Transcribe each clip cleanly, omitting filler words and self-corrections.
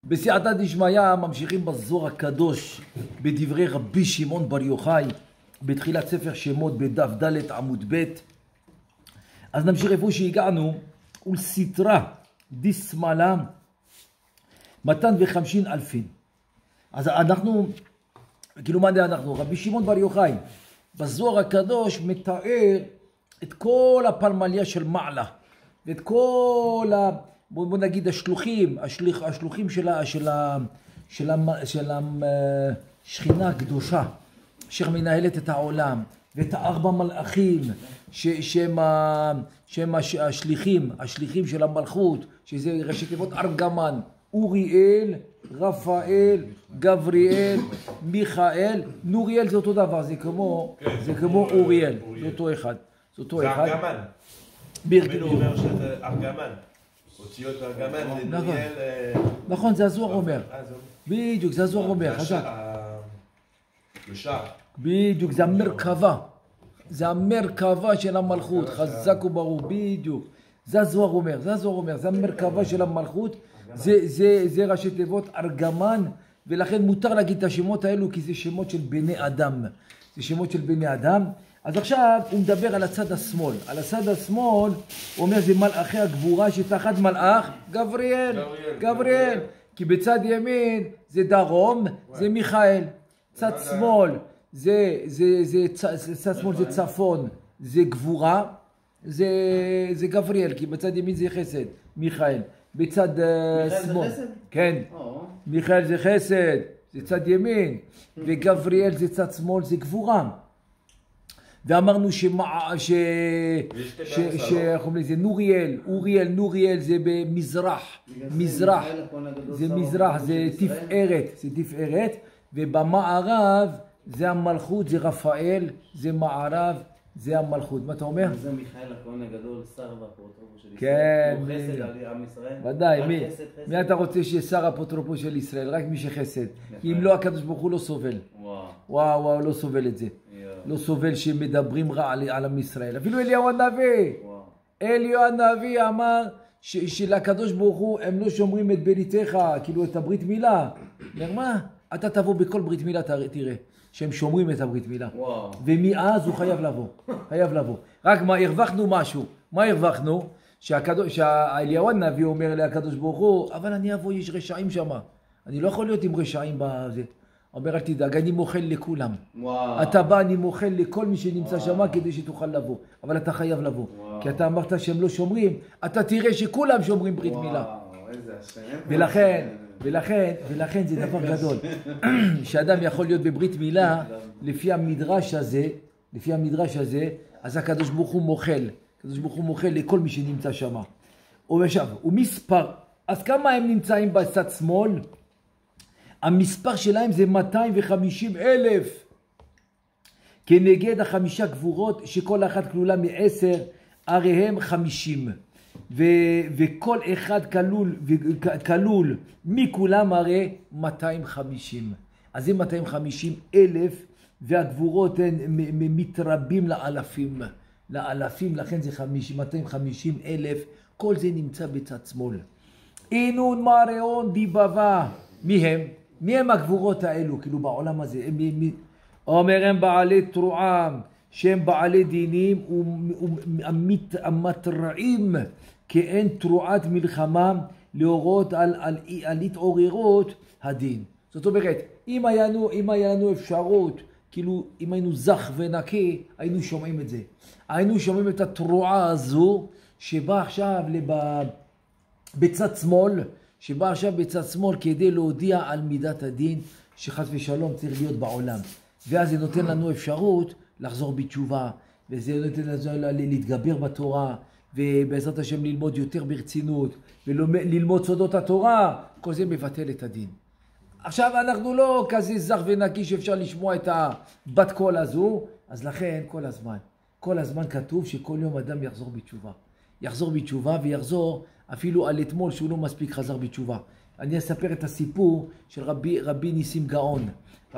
בסייעתא דשמיא ממשיכים בזוהר הקדוש בדברי רבי שמעון בר יוחאי בתחילת ספר שמות בדף ד' עמוד ב'. אז נמשיך איפה שהגענו, ולסתרא דשמאלה 250,000. אז אנחנו, כאילו מה אנחנו? רבי שמעון בר יוחאי בזוהר הקדוש מתאר את כל הפלמליה של מעלה ואת כל בוא נגיד השלוחים של השכינה הקדושה אשר מנהלת את העולם, ואת הארבע מלאכים שהם השליחים של המלכות, שזה ראשי תיבות ארגמן, אוריאל, רפאל, גבריאל, מיכאל. נוריאל זה אותו דבר, זה כמו אוריאל, זה אותו אחד. זה ארגמן. מי אומר שזה ארגמן? אותיות ארגמן, זה נוריאל... נכון, זה הזוהר אומר. בדיוק, זה הזוהר אומר, חזק. בדיוק, זה המרכבה. זה המרכבה של המלכות, חזק וברור, בדיוק. זה הזוהר אומר, זה המרכבה של המלכות. זה ראשי תיבות ארגמן, ולכן מותר להגיד את השמות האלו, כי זה שמות של בני אדם. זה שמות של בני אדם. אז עכשיו הוא מדבר על הצד השמאל. על הצד השמאל הוא אומר זה מלאכי הגבורה שתחת מלאך גבריאל. כי בצד ימין זה דרום, זה מיכאל. צד שמאל צד שמאל זה צפון, זה גבורה, זה גבריאל. כי בצד ימין זה חסד, מיכאל. בצד שמאל, כן, מיכאל זה חסד, זה צד ימין, וגבריאל זה צד שמאל, זה גבורה. ואמרנו זה נוריאל זה במזרח, זה תפארת, ובמערב זה המלכות, זה רפאל, זה מערב, זה המלכות. מה אתה אומר? זה מיכאל הכהן הגדול, שר והאפוטרופוס של ישראל. כן. הוא חסד על עם ישראל. ודאי, מי אתה רוצה שיהיה שר האפוטרופוס של ישראל? רק מי שחסד. אם לא, הקדוש ברוך הוא לא סובל. וואו, לא סובל את זה. לא סובל שמדברים רע על עם ישראל. אפילו אליהו הנביא אמר שלקדוש ברוך הוא הם לא שומרים את בריתך, כאילו את הברית מילה. אומר מה? אתה תבוא בכל ברית מילה תראה שהם שומרים את הברית מילה. ומאז הוא חייב לבוא. רק מה הרווחנו משהו? מה הרווחנו? שאליהו הנביא אומר לקדוש ברוך הוא, אבל אני אבוא, יש רשעים שם. אני לא יכול להיות עם רשעים בזה. אומר אל תדאג, אני מוכל לכולם. אתה בא, אני מוכל לכל מי שנמצא שם כדי שתוכל לבוא. אבל אתה חייב לבוא. כי אתה אמרת שהם לא שומרים, אתה תראה שכולם שומרים ברית מילה. ולכן זה דבר גדול. שאדם יכול להיות בברית מילה, לפי המדרש הזה, אז הקדוש ברוך הוא מוכל לכל מי שנמצא שם. ומספר, אז כמה הם נמצאים בצד שמאל? המספר שלהם זה 250,000. כנגד 5 גבורות שכל אחת כלולה מ10, הרי הם 50. וכל אחד כלול מכולם הרי 250. אז זה 250,000, והגבורות הן מתרבים לאלפים, לכן זה 250,000. כל זה נמצא בצד שמאל. אינון מראון דיבבה. מי הם הגבורות האלו? כאילו בעולם הזה. אומר הם בעלי תרועה, שהם בעלי דינים המתרעים כאין תרועת מלחמה להורות על התעוררות הדין. זאת אומרת, אם היה לנו אפשרות, כאילו אם היינו זך ונקי, היינו שומעים את זה. היינו שומעים את התרועה הזו שבאה עכשיו בצד שמאל, כדי להודיע על מידת הדין שחס ושלום צריך להיות בעולם. ואז זה נותן לנו אפשרות לחזור בתשובה, וזה נותן לנו להתגבר בתורה, ובעזרת השם ללמוד יותר ברצינות, וללמוד סודות התורה. כל זה מבטל את הדין. עכשיו אנחנו לא כזה זך ונקי שאפשר לשמוע את הבת קול הזו, אז לכן כל הזמן כתוב שכל יום אדם יחזור בתשובה ויחזור אפילו על אתמול שהוא לא מספיק חזר בתשובה. אני אספר את הסיפור של רבי ניסים גאון,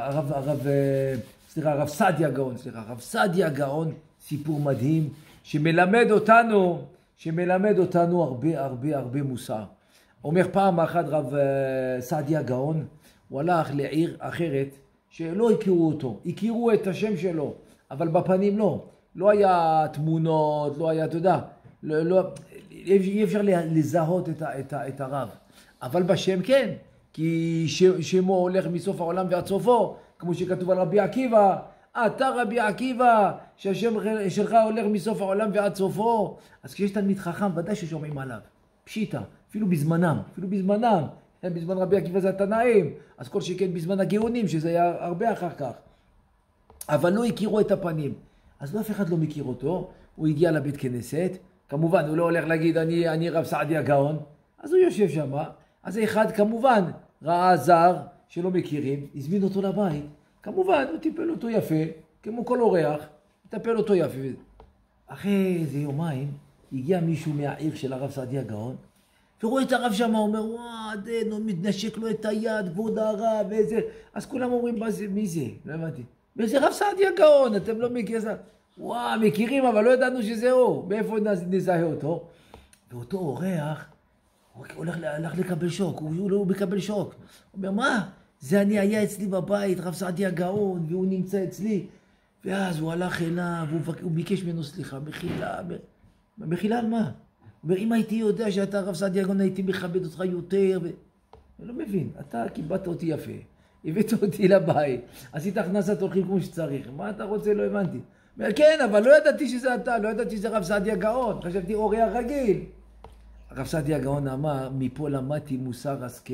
הרב סעדיה גאון, סיפור מדהים שמלמד אותנו הרבה מוסר. אומר פעם אחת רב סעדיה גאון, הוא הלך לעיר אחרת שלא הכירו אותו, הכירו את השם שלו, אבל בפנים לא. לא היה תמונות, לא היה, אתה יודע, אי אפשר לזהות את הרב. אבל בשם כן, כי שמו הולך מסוף העולם ועד סופו, כמו שכתוב על רבי עקיבא, אתה רבי עקיבא, שהשם שלך הולך מסוף העולם ועד סופו. אז כשיש תלמיד חכם, ודאי ששומעים עליו. פשיטה, אפילו בזמנם. בזמן רבי עקיבא זה התנאים, אז כל שכן בזמן הגאונים, שזה היה הרבה אחר כך. אבל לא הכירו את הפנים. אז לא אף אחד לא מכיר אותו, הוא הגיע לבית כנסת, כמובן הוא לא הולך להגיד אני רב סעדיה גאון, אז הוא יושב שם, אז אחד כמובן ראה זר שלא מכירים, הזמין אותו לבית, כמובן הוא טיפל אותו יפה, כמו כל אורח, טיפל אותו יפה. אחרי איזה יומיים הגיע מישהו מהעיר של הרב סעדיה גאון, ורואה את הרב שם, אומר וואו, מתנשק לו את היד, כבוד הרב ואיזה, אז כולם אומרים מי זה? לא הבנתי. וזה רב סעדיה גאון, אתם לא מכירים, וואו, מכירים, אבל לא ידענו שזה הוא, מאיפה נזהה אותו? ואותו אורח, הוא הלך לקבל שוק, הוא מקבל שוק. הוא אומר, מה? זה אני היה אצלי בבית, רב סעדיה גאון, והוא נמצא אצלי. ואז הוא הלך אליו, הוא ביקש ממנו סליחה, מחילה על מה? הוא אומר, אם הייתי יודע שאתה רב סעדיה גאון, הייתי מכבד אותך יותר. אני לא מבין, אתה קיבלת אותי יפה. הבאת אותי לבית, עשית הכנסת אורחים כמו שצריך, מה אתה רוצה? לא הבנתי. כן, אבל לא ידעתי שזה אתה, לא ידעתי שזה רב סעדיה גאון, חשבתי אורח רגיל. הרב סעדיה גאון אמר, מפה למדתי מוסר השכל.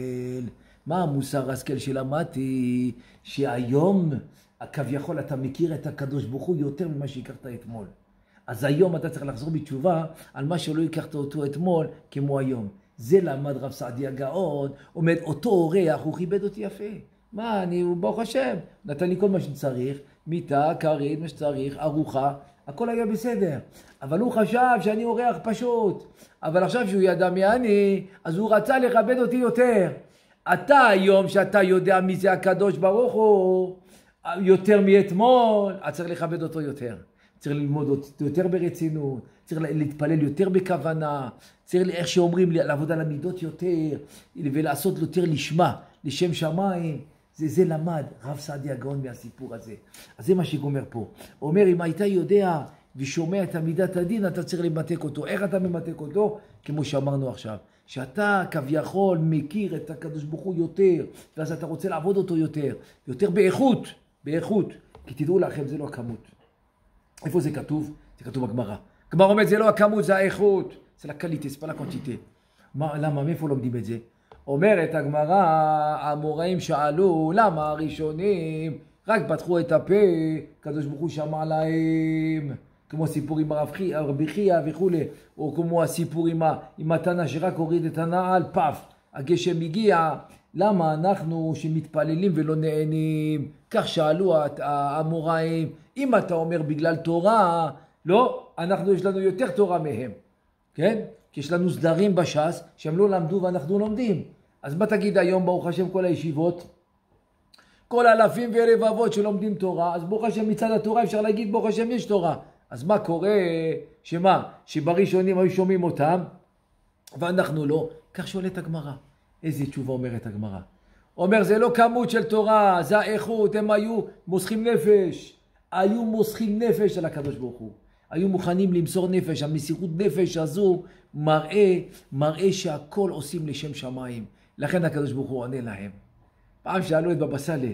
מה המוסר השכל שלמדתי? שהיום, כביכול אתה מכיר את הקדוש ברוך הוא יותר ממה שהכרת אתמול. אז היום אתה צריך לחזור בתשובה על מה שלא הכרת אותו אתמול כמו היום. זה למד רב סעדיה גאון, עומד אותו אורח, הוא כיבד אותי יפה. מה, הוא ברוך השם, נתן לי כל מה שצריך, מיטה, כרית, מה שצריך, ארוחה, הכל היה בסדר. אבל הוא חשב שאני אורח פשוט. אבל עכשיו שהוא ידע מי אני, אז הוא רצה לכבד אותי יותר. אתה היום שאתה יודע מי זה הקדוש ברוך הוא, יותר מאתמול, אז צריך לכבד אותו יותר. צריך ללמוד אותו יותר ברצינות, צריך להתפלל יותר בכוונה, צריך איך שאומרים לעבוד על המידות יותר, ולעשות יותר לשמה, לשם שמיים. זה למד רב סעדיה גאון מהסיפור הזה. אז זה מה שגומר פה. הוא אומר, אם היית יודע ושומע את המידת הדין, אתה צריך למתק אותו. איך אתה ממתק אותו? כמו שאמרנו עכשיו. שאתה כביכול מכיר את הקדוש ברוך הוא יותר, ואז אתה רוצה לעבוד אותו יותר. יותר באיכות. כי תדעו לכם, זה לא הכמות. איפה זה כתוב? זה כתוב בגמרא. גמרא אומרת, זה לא הכמות, זה האיכות. זה לקליטס, pas la quantité. למה? מאיפה לומדים את זה? אומרת הגמרא, המוראים שאלו, למה הראשונים רק פתחו את הפה, קדוש ברוך הוא שמע להם, כמו הסיפור עם רבי חייא וכו', או כמו הסיפור עם התנא שרק הוריד את הנעל, פף, הגשם הגיע, למה אנחנו שמתפללים ולא נהנים? כך שאלו המוראים, אם אתה אומר בגלל תורה, לא, יש לנו יותר תורה מהם, כן? כי יש לנו סדרים בש"ס שהם לא למדו ואנחנו לומדים. אז מה תגיד היום ברוך השם כל הישיבות? כל אלפים ורבבות שלומדים תורה, אז ברוך השם מצד התורה אפשר להגיד ברוך השם יש תורה. אז מה קורה? שבראשונים היו שומעים אותם ואנחנו לא. כך שואלת הגמרא. איזה תשובה אומרת הגמרא? אומר זה לא כמות של תורה, זה האיכות, הם היו מוסכים נפש. היו מוסכים נפש על הקדוש ברוך הוא. היו מוכנים למסור נפש, המסירות נפש הזו מראה שהכל עושים לשם שמיים. לכן הקדוש ברוך הוא עונה להם. פעם שאלו את בבא סאלה,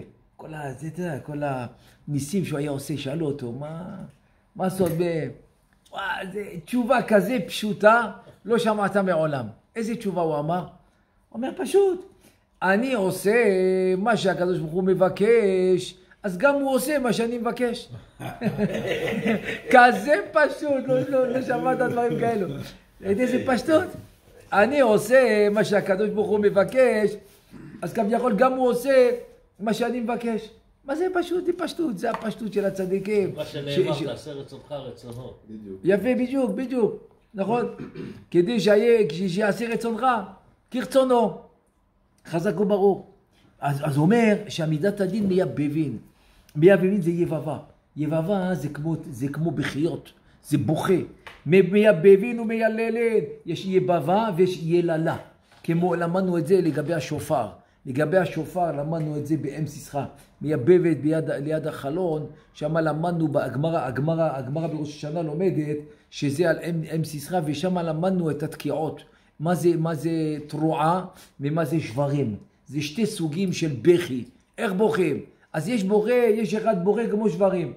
כל הניסים שהוא היה עושה, שאלו אותו, מה סוד בהם? תשובה כזה פשוטה, לא שמעת מעולם. איזה תשובה הוא אמר? הוא אומר פשוט, אני עושה מה שהקדוש ברוך הוא מבקש, אז גם הוא עושה מה שאני מבקש. כזה פשוט, לא שמעת דברים כאלו. איזה פשטות. אני עושה מה שהקדוש ברוך הוא מבקש, אז כביכול גם הוא עושה מה שאני מבקש. מה זה פשוט? זה פשטות, זה הפשטות של הצדיקים. מה שנאמר, תעשה רצונך רצונו. יפה, בדיוק, נכון? כדי שיעשה רצונך, כרצונו. חזק וברור. אז הוא אומר שהמידת הדין מייבבין. מייבבין זה יבבה. יבבה זה כמו בחיות, זה בוכה. מייבבין ומיילל. יש יבבה ויש יללה. כמו למדנו את זה לגבי השופר. לגבי השופר למדנו את זה באם סיסחה, מייבבת ליד החלון, שם למדנו הגמרא בראש השנה לומדת שזה על אם סיסחה, ושם למדנו את התקיעות. מה זה תרועה ומה זה שברים. זה שתי סוגים של בכי. איך בוכים? אז יש אחד בוכה כמו שברים.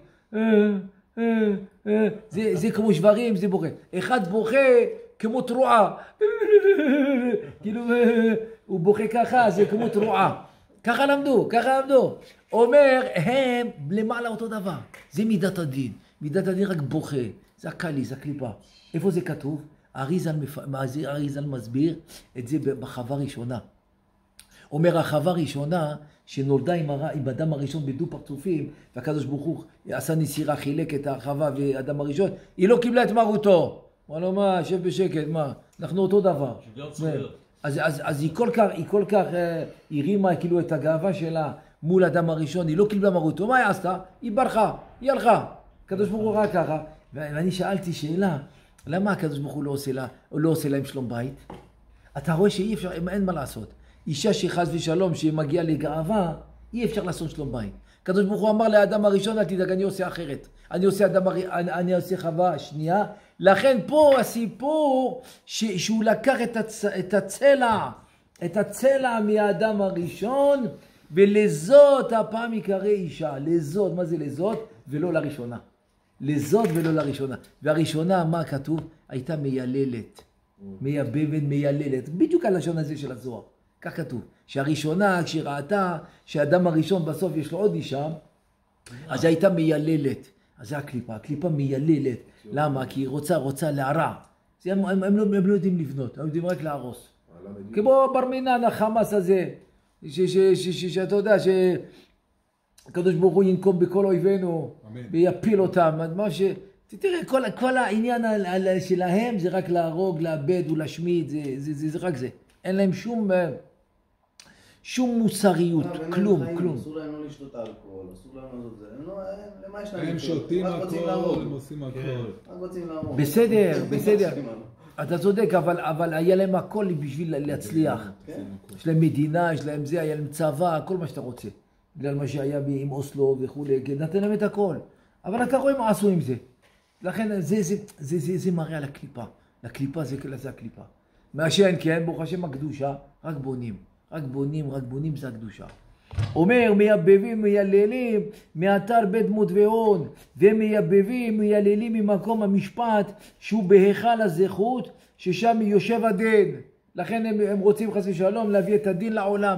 זה כמו שברים, זה בוכה. אחד בוכה כמו תרועה. כאילו, הוא בוכה ככה, זה כמו תרועה. ככה למדו. אומר, הם למעלה אותו דבר. זה מידת הדין. מידת הדין רק בוכה. זה הקלי, זה הקליפה. איפה זה כתוב? אריזל מסביר את זה בחווה ראשונה. אומר, החווה ראשונה שנולדה עם אדם הראשון בדו פרצופים, והקדוש ברוך הוא עשה נסירה, חילק את החווה והאדם הראשון, היא לא קיבלה את מרותו. הוא אמר לו, מה, שב בשקט, מה? אנחנו אותו דבר. אז היא כל כך הרימה כאילו את הגאווה שלה מול האדם הראשון, היא לא קיבלה מרותו. מה היא עשתה? היא ברחה, היא הלכה. הקדוש ברוך הוא רק ככה. ואני שאלתי שאלה, למה הקדוש ברוך הוא לא עושה להם שלום בית? אתה רואה שאי אפשר, אין מה לעשות. אישה שחס ושלום שמגיעה לגאווה, אי אפשר לעשות שלום בית. הקדוש ברוך הוא אמר לאדם הראשון, אל תדאג, אני עושה אחרת. אני עושה חווה שנייה. לכן פה הסיפור שהוא לקח את הצלע מהאדם הראשון, ולזאת הפעם יקרא אישה. לזאת, מה זה לזאת? ולא לראשונה. לזאת ולא לראשונה. והראשונה, מה כתוב? הייתה מייללת. מייבבת, מייללת. בדיוק הלשון הזה של הזוהר. כך כתוב. שהראשונה, כשהיא ראתה שהאדם הראשון בסוף יש לו עוד אישה, אז הייתה מייללת. אז זה הקליפה. הקליפה מייללת. למה? כי היא רוצה להרע. הם לא יודעים לבנות. הם יודעים רק להרוס. כמו בר מינן, החמאס הזה. שאתה יודע הקדוש ברוך הוא ינקום בכל אויבינו ויפיל אותם. תראה, כל העניין שלהם זה רק להרוג, לאבד ולהשמיד, זה רק זה. אין להם שום מוסריות, כלום. אסור להם לא לשתות אלכוהול, אסור להם לא זה. למה יש להם? הם שותים הכל, הם עושים הכל. רק רוצים להרוג. בסדר. אתה צודק, אבל היה להם הכל בשביל להצליח. יש להם מדינה, יש להם זה, היה להם צבא, כל מה שאתה רוצה. בגלל מה שהיה עם אוסלו וכו', נתן להם את הכל. אבל אתה רואה מה עשו עם זה. לכן זה מראה על הקליפה. לקליפה זה הקליפה. מהשן, כן, ברוך השם הקדושה, רק בונים זה הקדושה. אומר, מייבבים, מייללים, מאתר בית דמות והון, ומייבבים, מייללים ממקום המשפט, שהוא בהיכל הזכות, ששם יושב הדין. לכן הם רוצים חס ושלום להביא את הדין לעולם.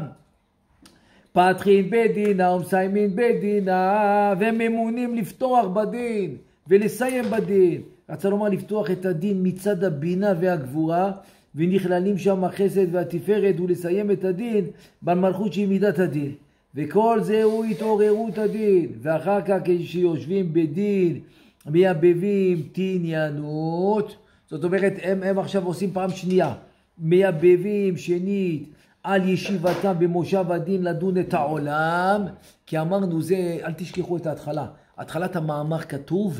פתחין בית דינה ומסיימין בית דינה, וממונים לפתוח בדין ולסיים בדין. רצה לומר לפתוח את הדין מצד הבינה והגבורה, ונכללים שם החסד והתפארת, ולסיים את הדין במלכות שהיא מידת הדין. וכל זה הוא התעוררות הדין. ואחר כך כשיושבים בדין, מייבבים תעניינות. זאת אומרת, הם עכשיו עושים פעם שנייה. מייבבים שנית על ישיבתם במושב הדין לדון את העולם. כי אמרנו זה, אל תשכחו את ההתחלה. התחלת המאמר כתוב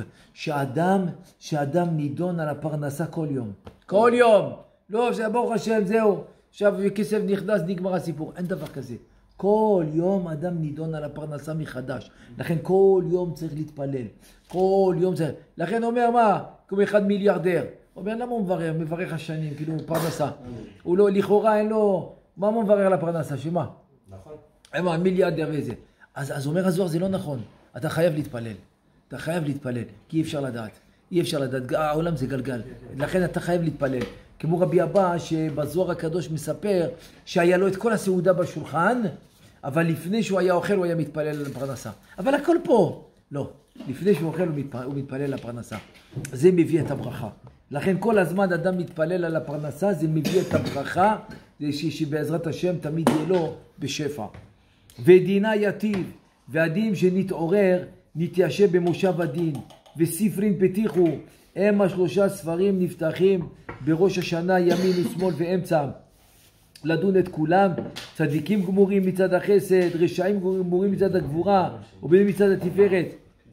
שאדם נידון על הפרנסה כל יום. כל יום. לא, ברוך השם, זהו. עכשיו כסף נכנס, נגמר הסיפור. אין דבר כזה. כל יום אדם נידון על הפרנסה מחדש. לכן כל יום צריך להתפלל. כל יום צריך. לכן אומר מה? כמו אחד מיליארדר. אומר למה הוא מברך השנים, כאילו פרנסה. הוא לא, לכאורה אין לו, מה הוא מברך על הפרנסה? שמה? נכון. מיליארדר וזה. אז אומר הזוהר זה לא נכון. אתה חייב להתפלל. כי אי אפשר לדעת. העולם זה גלגל. לכן אתה חייב להתפלל. כמו רבי אבא שבזוהר הקדוש מספר שהיה לו את כל הסעודה בשולחן, אבל לפני שהוא היה אוכל הוא היה מתפלל על הפרנסה. אבל הכל פה. לא. לפני שהוא אוכל הוא מתפלל על הפרנסה. זה מביא את הברכה. לכן כל הזמן אדם מתפלל על הפרנסה, זה מביא את הברכה, שבעזרת השם תמיד יהיה לו בשפע. ודינה יתיב, והדין שנתעורר נתיישב במושב הדין, וספרים פתיחו, הם השלושה ספרים נפתחים בראש השנה ימין ושמאל ואמצע, לדון את כולם, צדיקים גמורים מצד החסד, רשעים גמורים מצד הגבורה, ובנים מצד התפארת.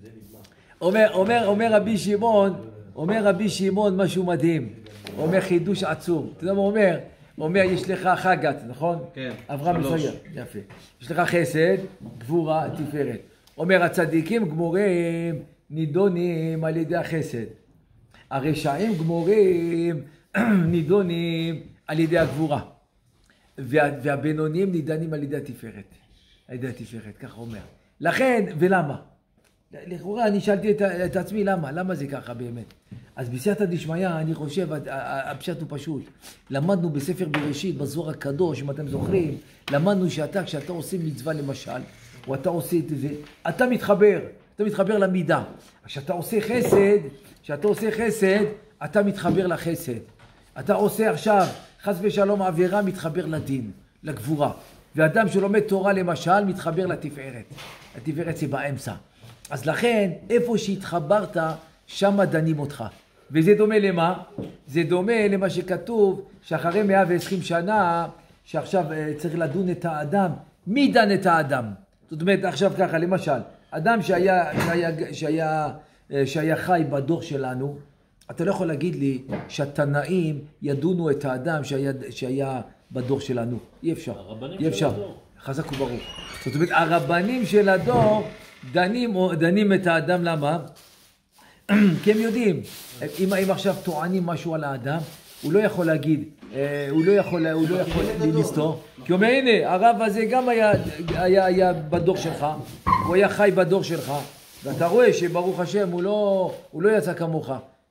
אומר רבי שמעון משהו מדהים, אומר חידוש עצום. אתה יודע מה הוא אומר? אומר, יש לך חגת, נכון? כן. אברהם מסוים, יפה. יש לך חסד, גבורה, תפארת. אומר, הצדיקים גמורים נידונים על ידי החסד. הרשעים גמורים נידונים על ידי הגבורה. והבינונים נידנים על ידי התפארת. על ידי התפארת, ככה אומר. לכן, ולמה? לכאורה אני שאלתי את עצמי למה? למה זה ככה באמת? אז בסייעתא דשמיא אני חושב, הפשט הוא פשוט. למדנו בספר בראשית, בזוהר הקדוש, אם אתם זוכרים, למדנו כשאתה עושה מצווה למשל, או אתה עושה את זה, אתה מתחבר למידה. כשאתה עושה חסד, אתה מתחבר לחסד. אתה עושה עכשיו, חס ושלום עבירה, מתחבר לדין, לגבורה. ואדם שלומד תורה למשל, מתחבר לתפארת. התפארת זה באמצע. אז לכן, איפה שהתחברת, שם דנים אותך. וזה דומה למה? זה דומה למה שכתוב, שאחרי 120 שנה, שעכשיו צריך לדון את האדם. מי דן את האדם? זאת אומרת, עכשיו ככה, למשל, אדם שהיה חי בדור שלנו, אתה לא יכול להגיד לי שהתנאים ידונו את האדם שהיה בדור שלנו. אי אפשר. אי אפשר. חזק וברוך. זאת אומרת, הרבנים של הדור דנים את האדם, למה? כי הם יודעים, אם עכשיו טוענים משהו על האדם, הוא לא יכול להגיד, הוא לא יכול לסתור. כי הוא אומר, הנה, הרב הזה גם היה בדור שלך, הוא היה חי בדור שלך, ואתה רואה שברוך השם הוא לא יצא כמוך.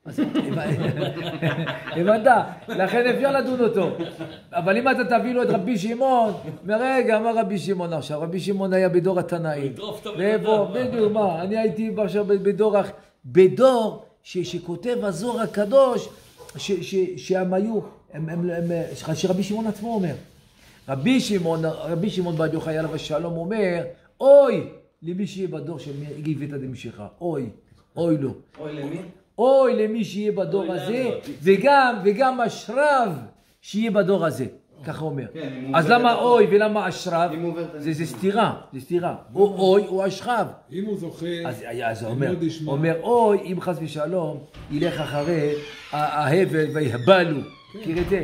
הבנת? לכן אפשר לדון אותו. אבל אם אתה תביא לו את רבי שמעון, מרגע, מה רבי שמעון עכשיו? רבי שמעון היה בדור התנאים. בדיוק, מה? אני הייתי עכשיו בדור שכותב הזוהר הקדוש, שהם היו, שרבי שמעון עצמו אומר. רבי שמעון בר יוחאי עליו השלום אומר, אוי למי שיהיה בדור של גבעתא דמשיחא, אוי לו. אוי למי? אוי למי שיהיה בדור הזה, וגם אשריו שיהיה בדור הזה. ככה אומר. אז למה אוי ולמה אשריו? זה סתירה, זה סתירה. או אוי או אשריו. אם הוא זוכה, אז אומר אוי, אם חס ושלום, ילך אחרי ההבל ויהבלו. תראה את זה.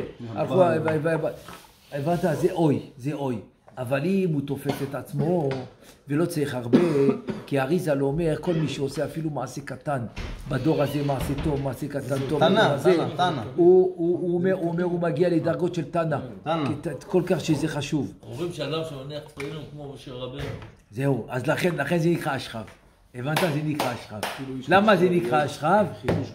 הבנת, זה אוי. אבל אם הוא תופס את עצמו, ולא צריך הרבה, כי אריזה לא אומר, כל מי שעושה אפילו מעשה קטן, בדור הזה מעשה טוב, מעשה קטן טוב, תנא. הוא אומר, הוא מגיע לדרגות של תנא, כל כך שזה חשוב. אומרים שאדם שמניח תפילין כמו של רבנו. זהו, אז לכן זה נקרא אשכב. הבנת? זה נקרא אשכב. למה זה נקרא אשכב?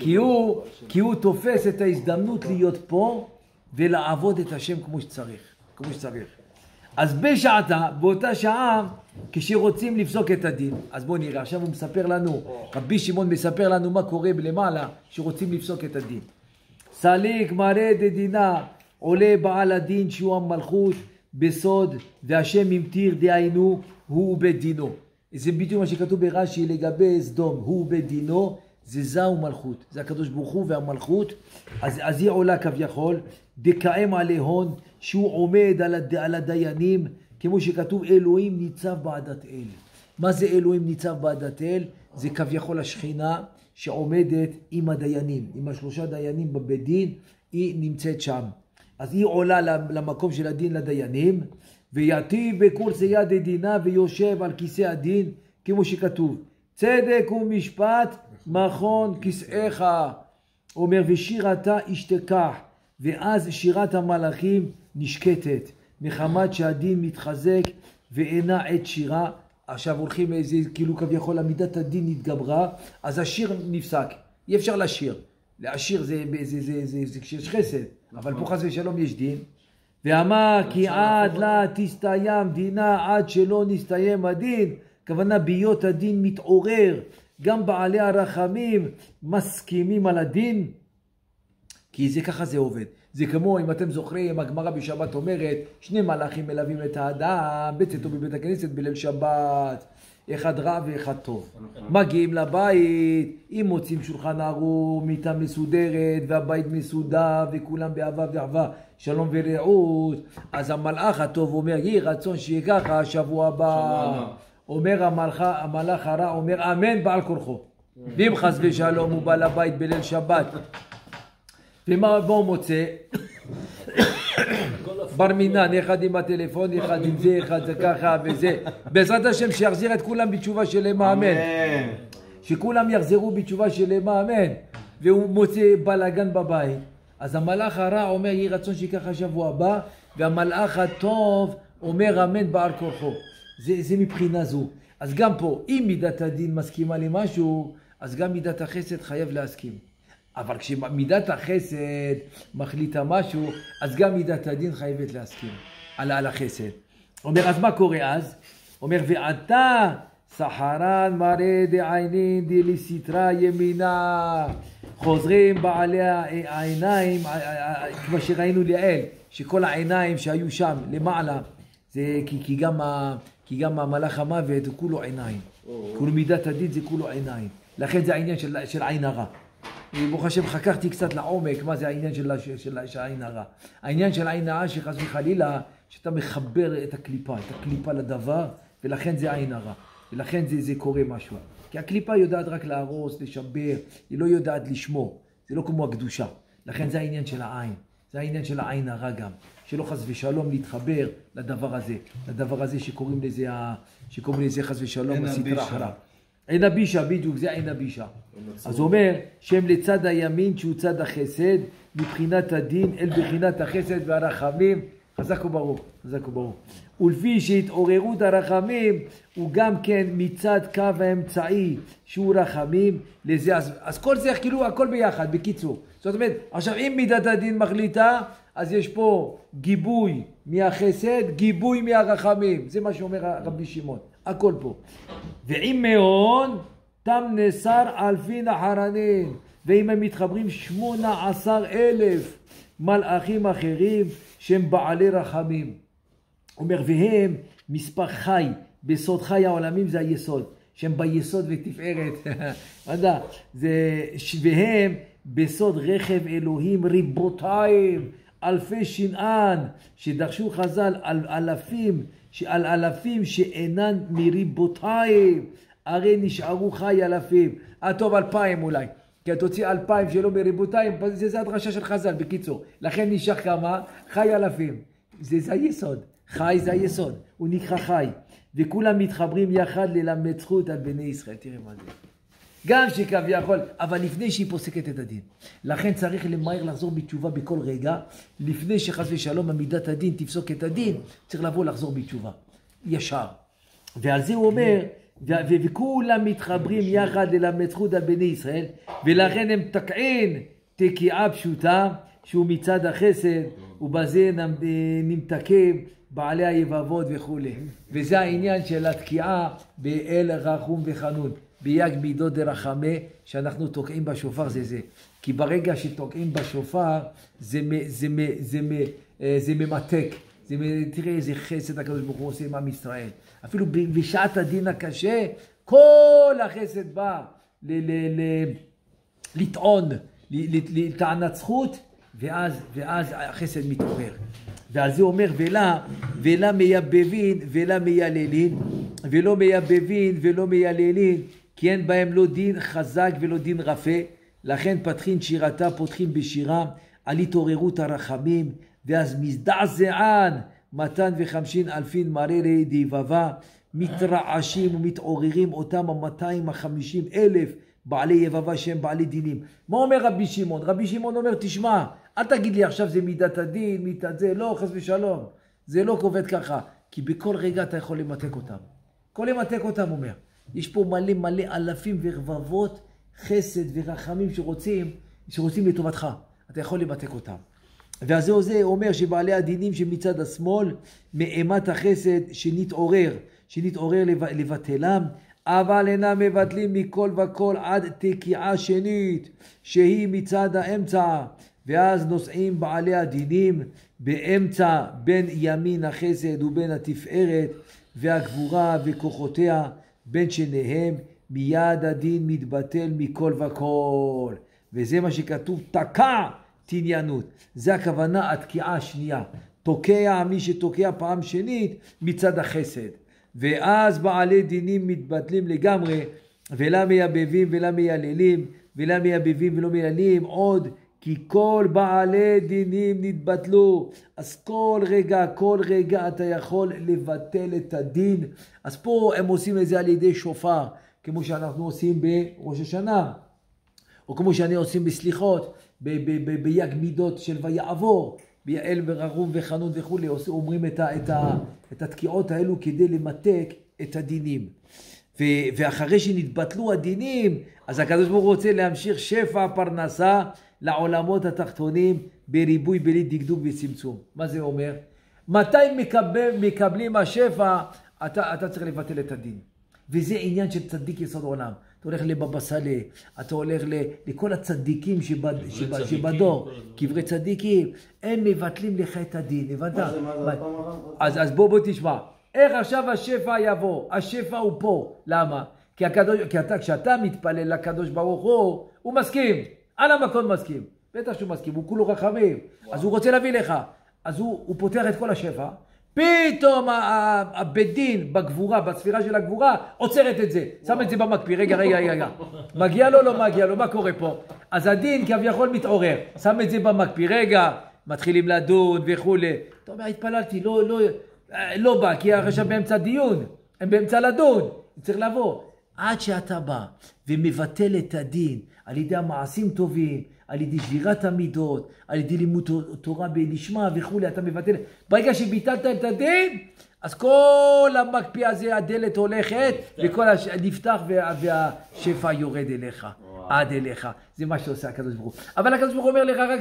כי הוא תופס את ההזדמנות להיות פה, ולעבוד את השם כמו שצריך. אז באותה שעה, כשרוצים לפסוק את הדין, אז בואו נראה, עכשיו הוא מספר לנו, רבי שמעון מספר לנו מה קורה למעלה, שרוצים לפסוק את הדין. סליק מראה דדינה, עולה בעל הדין שהוא המלכות בסוד, והשם המתיר דהיינו, הוא בדינו. זה בדיוק מה שכתוב ברש"י לגבי סדום, הוא בדינו, זה זהו מלכות, זה הקדוש ברוך הוא והמלכות, אז היא עולה כביכול, דקאם עליהון, שהוא עומד על הדיינים, כמו שכתוב אלוהים ניצב בעדת אל. מה זה אלוהים ניצב בעדת אל? זה כביכול השכינה שעומדת עם הדיינים, עם השלושה דיינים בבית דין, היא נמצאת שם. אז היא עולה למקום של הדין לדיינים, ויתיב בקורסיה דדינה ויושב על כיסא הדין, כמו שכתוב, צדק ומשפט מכון כיסאיך, אומר ושירתה ישתכח, ואז שירת המלאכים נשקטת, מחמת שהדין מתחזק ואינה עת שירה. עכשיו הולכים איזה, כאילו כביכול עמידת הדין התגברה, אז השיר נפסק, אי אפשר לשיר. להשיר זה כשיש חסד, אבל פה חס ושלום יש דין. ואמר כי עד לה תסתיים דינה, עד שלא נסתיים הדין, כוונה ביות הדין מתעורר, גם בעלי הרחמים מסכימים על הדין, כי זה ככה זה עובד. זה כמו, אם אתם זוכרים, הגמרא בשבת אומרת, שני מלאכים מלווים את האדם, בצאתו בבית הכנסת בליל שבת, אחד רע ואחד טוב. מגיעים לבית, אם מוצאים שולחן ערוך, מיטה מסודרת, והבית מסודר, וכולם באהבה ואהבה, שלום ורעות, אז המלאך הטוב אומר, יהי רצון שיהיה ככה, שבוע הבא. אומר המלאך הרע, אומר אמן בעל כורחו. ואם חס ושלום הוא בא לבית בליל שבת, ומה הוא מוצא? בר מינן, אחד עם הטלפון, אחד עם זה, אחד זה ככה וזה. בעזרת השם שיחזיר את כולם בתשובה שלמה, אמן. שכולם יחזרו בתשובה שלמה, אמן. והוא מוצא בלגן בבית. אז המלאך הרע אומר, יהי רצון שיקח השבוע הבא, והמלאך הטוב אומר אמן בעל כורחו. זה מבחינה זו. אז גם פה, אם מידת הדין מסכימה למשהו, אז גם מידת החסד חייב להסכים. אבל כשמידת החסד מחליטה משהו, אז גם מידת הדין חייבת להסכים על החסד. אומר, אז מה קורה אז? אומר, ועתה סחרן מראה דעינין דלסתרה ימינה. חוזרים בעלי העיניים, כמו שראינו לעיל, שכל העיניים שהיו שם למעלה, זה כי גם המלאך המוות הוא כולו עיניים. כולו מידת הדין זה כולו עיניים. לכן זה העניין של עין הרע. ברוך השם חקרתי קצת לעומק מה זה העניין של העין הרע. העניין של עין הרע שחס וחלילה שאתה מחבר את הקליפה לדבר, ולכן זה עין הרע. ולכן זה קורה משהו. כי הקליפה יודעת רק להרוס, לשבר, היא לא יודעת לשמור. זה לא כמו הקדושה. לכן זה העניין של העין. זה העניין של העין הרע גם. שלא חס ושלום להתחבר לדבר הזה שקוראים לזה חס ושלום הסתרה הרע. עין הבישה, בדיוק, זה עין הבישה. אז הוא אומר, שהם לצד הימין שהוא צד החסד, מבחינת הדין אל בחינת החסד והרחמים, חזק וברוך, חזק וברוך. ולפי שהתעוררות הרחמים, הוא גם כן מצד קו האמצעי שהוא רחמים, לזה, אז כל זה כאילו הכל ביחד, בקיצור. זאת אומרת, עכשיו אם מידת הדין מחליטה, אז יש פה גיבוי מהחסד, גיבוי מהרחמים. זה מה שאומר רבי שמעון. הכל פה. ועם מאוד, תם נסר אלפין אחרנין. ואם הם מתחברים 18,000 מלאכים אחרים שהם בעלי רחמים. אומר, והם מספר חי, בסוד חי העולמים זה היסוד. שהם ביסוד ותפארת. והם בסוד רכב אלוהים ריבותיים. אלפי שנען, שדרשו חז"ל על אלפים שאינן מריבותיים, הרי נשארו חי אלפים. טוב 2,000 אולי, כי תוציא 2,000 שלא מריבותיים, זה הדרשה של חז"ל בקיצור. לכן נשאר כמה? חי אלפים. זה היסוד, חי זה היסוד, הוא נקרא חי. וכולם מתחברים יחד ללמד זכות על בני ישראל, תראה מה זה. גם שכביכול, אבל לפני שהיא פוסקת את הדין. לכן צריך למהר לחזור בתשובה בכל רגע, לפני שחס ושלום עמידת הדין תפסוק את הדין, צריך לבוא לחזור בתשובה, ישר. ועל זה הוא אומר, וכולם מתחברים יחד ללמד זכות על בני ישראל, ולכן הם תקעין תקיעה פשוטה, שהוא מצד החסד, ובזה נמתקים בעלי היבבות וכו'. וזה העניין של התקיעה באל רחום וחנון. ביג מידות דרחמה, שאנחנו תוקעים בשופר זה. כי ברגע שתוקעים בשופר, זה ממתק. תראה איזה חסד הקדוש ברוך הוא עושה עם עם ישראל. אפילו בשעת הדין הקשה, כל החסד בא לטעון, לטענת זכות, ואז החסד מתעורר. ועל זה אומר, ולה מייבבין ולה מייללין, ולא מייבבין ולא מייללין, כי אין בהם לא דין חזק ולא דין רפה, לכן פתחין שירתה, פותחים בשירה, על התעוררות הרחמים, ואז מזדעזען 250,000 מררי דיבבה, מתרעשים ומתעוררים אותם 250,000 בעלי יבבה שהם בעלי דינים. מה אומר רבי שמעון? רבי שמעון אומר, תשמע, אל תגיד לי עכשיו זה מידת הדין, מידת זה, לא, חס ושלום, זה לא עובד ככה, כי בכל רגע אתה יכול למתק אותם. כל למתק אותם אומר. יש פה מלא אלפים ורבבות חסד ורחמים שרוצים לטובתך. אתה יכול למתק אותם. ואז זה אומר שבעלי הדינים שמצד השמאל, מאימת החסד שנתעורר לבטלם, אבל אינם מבטלים מכל וכל עד תקיעה שנית, שהיא מצד האמצע. ואז נוסעים בעלי הדינים באמצע בין ימין החסד ובין התפארת והגבורה וכוחותיה, בין שניהם מיד הדין מתבטל מכל וכל. וזה מה שכתוב, תקע תעניינות. זה הכוונה התקיעה השנייה. תוקע מי שתוקע פעם שנית מצד החסד. ואז בעלי דינים מתבטלים לגמרי, ולא מייבבים ולא מייללים, ולא מייבבים ולא מייללים עוד כי כל בעלי דינים נתבטלו. אז כל רגע אתה יכול לבטל את הדין. אז פה הם עושים את זה על ידי שופר, כמו שאנחנו עושים בראש השנה, או כמו שאני עושים בסליחות, ביג מידות של ויעבור, ביעל וררום וחנון וכולי, אומרים את התקיעות האלו כדי למתק את הדינים. ואחרי שנתבטלו הדינים, אז הקדוש ברוך הוא רוצה להמשיך שפע פרנסה לעולמות התחתונים בריבוי בלי דקדוק וצמצום. מה זה אומר? מתי מקבלים השפע? אתה צריך לבטל את הדין. וזה עניין של צדיק יסוד עולם. אתה הולך לבבא סאלי, אתה הולך לכל הצדיקים שבדור, קברי צדיקים, הם מבטלים לך את הדין, הבנת? אז בוא תשמע, איך עכשיו השפע יבוא? השפע הוא פה, למה? כי כשאתה מתפלל לקדוש ברוך הוא מסכים, על המקום מסכים, בטח שהוא מסכים, הוא כולו רחמים, אז הוא רוצה להביא לך, אז הוא פותח את כל השפע, פתאום הבית דין בגבורה, בספירה של הגבורה, עוצרת את זה, שם את זה במקפיא, רגע, מגיע לו, לא מגיע לו, מה קורה פה? אז הדין כביכול מתעורר, שם את זה במקפיא, רגע, מתחילים לדון וכולי, אתה אומר, התפללתי, לא בא, כי עכשיו באמצע דיון, הם באמצע לדון, צריך לבוא, עד שאתה בא ומבטל את הדין, על ידי המעשים טובים, על ידי שבירת המידות, על ידי לימוד תורה בלשמה וכולי, אתה מבטל. ברגע שביטלת את הדין, אז כל המקפיא הזה, הדלת הולכת, וכל נפתח והשפע יורד אליך, עד אליך. זה מה שעושה הקדוש ברוך הוא. אבל הקדוש ברוך הוא אומר לך, רק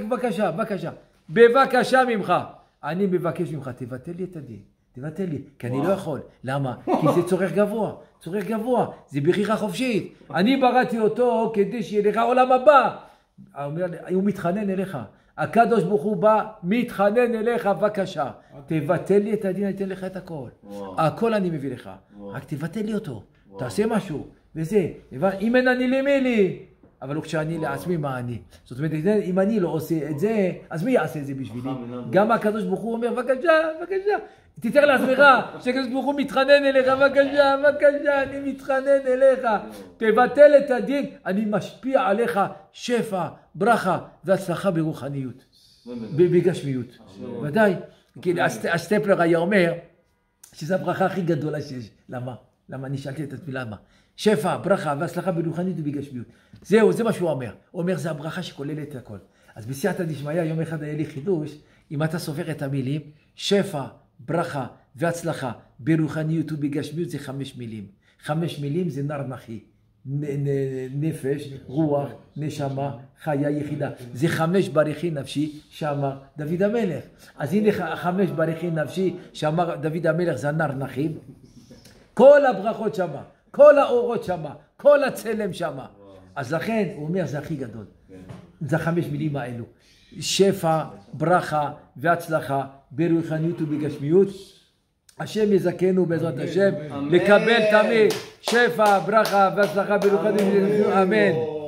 בבקשה ממך. אני מבקש ממך, תבטל לי את הדין. תבטל לי, כי אני לא יכול. למה? כי זה צורך גבוה. זה בחירה חופשית. אני בראתי אותו כדי שיהיה לך עולם הבא. הוא מתחנן אליך. הקדוש ברוך הוא בא, מתחנן אליך, בבקשה. תבטל לי את הדין, אני אתן לך את הכל. הכל אני מביא לך. רק תבטל לי אותו. תעשה משהו. וזה. אם אין אני למי לי. אבל לא כשאני לעצמי מה אני. זאת אומרת, אם אני לא עושה את זה, אז מי יעשה את זה בשבילי? גם הקדוש ברוך הוא אומר, בבקשה. תתאר לעצמך שהקדוש ברוך הוא מתחנן אליך, בבקשה, אני מתחנן אליך. תבטל את הדין, אני משפיע עליך שפע, ברכה והצלחה ברוחניות, בגשמיות. ודאי, הסטפלר היה אומר שזו הברכה הכי גדולה שיש. למה? אני שאלתי את עצמי למה? שפע, ברכה והצלחה ברוחניות ובגשמיות. זהו, זה מה שהוא אומר. הוא אומר, זה הברכה שכוללת את הכל. אז בסייעתא דשמיא, יום אחד היה לי חידוש, אם אתה סופר את המילים, שפע, ברכה והצלחה ברוחניות ובגשמיות זה 5 מילים. 5 מילים זה נר נחי. נפש, רוח, נשמה, חיה יחידה. זה 5 ברכי נפשי שאמר דוד המלך. אז הנה 5 ברכי נפשי שאמר דוד המלך זה נר נחי. כל הברכות שמה, כל האורות שמה, כל הצלם שמה. אז לכן הוא אומר זה הכי גדול. זה 5 מילים האלו. שפע, ברכה והצלחה ברוחניות ובגשמיות. השם יזכנו בעזרת השם לקבל תמיד שפע, ברכה והצלחה ברוחניות ובגשמיות. אמן.